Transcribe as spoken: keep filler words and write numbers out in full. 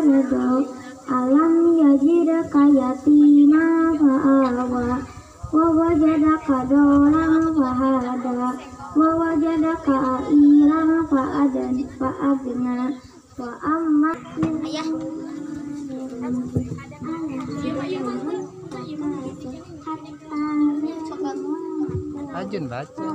fa'arda alam yajidka yatima fa'awa wa wajadaka dolan fahada wa wajadaka ailan fa'adan fa'agna wa amma ayah Ajun baca.